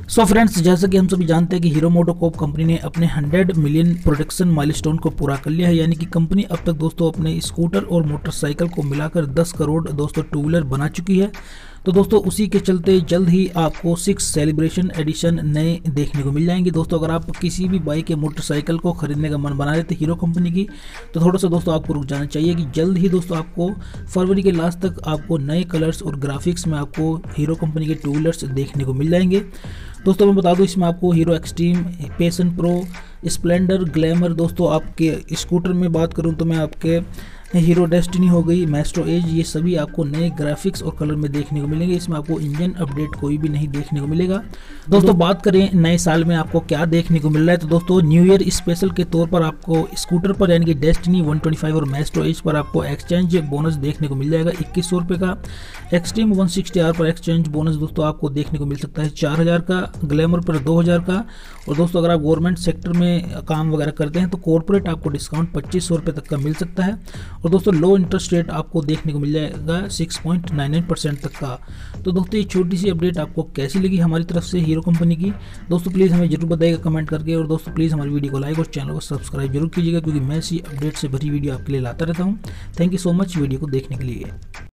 So friends, जैसा कि हम सभी जानते हैं कि हीरो मोटोकॉर्प कंपनी ने अपने 100 मिलियन प्रोडक्शन माइलस्टोन को पूरा कर लिया है। यानी कि कंपनी अब तक दोस्तों अपने स्कूटर और मोटरसाइकिल को मिलाकर 10 करोड़ दोस्तों टू व्हीलर बना चुकी है। तो दोस्तों उसी के चलते जल्द ही आपको 6 सेलिब्रेशन एडिशन नए देखने को मिल जाएंगे। दोस्तों अगर आप किसी भी बाइक या मोटरसाइकिल को खरीदने का मन बना रहे थे हीरो कंपनी की, तो थोड़ा सा दोस्तों आपको रुक जाना चाहिए कि जल्द ही दोस्तों आपको फरवरी के लास्ट तक आपको नए कलर्स और ग्राफिक्स में आपको हीरो कंपनी के टू व्हीलर्स देखने को मिल जाएंगे। दोस्तों मैं बता दूं, इसमें आपको Hero Xtreme, Passion Pro, Splendor, Glamour, दोस्तों आपके स्कूटर में बात करूं तो मैं आपके हीरो डेस्टिनी हो गई, मैस्ट्रो एज, ये सभी आपको नए ग्राफिक्स और कलर में देखने को मिलेंगे। इसमें आपको इंजन अपडेट कोई भी नहीं देखने को मिलेगा। दोस्तों बात करें नए साल में आपको क्या देखने को मिल रहा है, तो दोस्तों न्यू ईयर स्पेशल के तौर पर आपको स्कूटर पर यानी कि डेस्टिनी 125 और मैस्ट्रो एज पर आपको एक्सचेंज बोनस देखने को मिल जाएगा 2100 रुपये का। एक्सट्रीम 160R पर एक्सचेंज बोनस दोस्तों आपको देखने को मिल सकता है 4000 का, ग्लैमर पर 2000 का। और दोस्तों अगर आप गवर्नमेंट सेक्टर में काम वगैरह करते हैं तो कॉर्पोरेट आपको डिस्काउंट 2500 रुपये तक का मिल सकता है। और दोस्तों लो इंटरेस्ट रेट आपको देखने को मिल जाएगा 6.99% तक का। तो दोस्तों ये छोटी सी अपडेट आपको कैसी लगी हमारी तरफ से हीरो कंपनी की, दोस्तों प्लीज़ हमें जरूर बताइएगा कमेंट करके। और दोस्तों प्लीज़ हमारी वीडियो को लाइक और चैनल को सब्सक्राइब जरूर कीजिएगा, क्योंकि मैं इसी अपडेट से भरी वीडियो आपके लिए लाता रहता हूँ। Thank you so much video को देखने के लिए।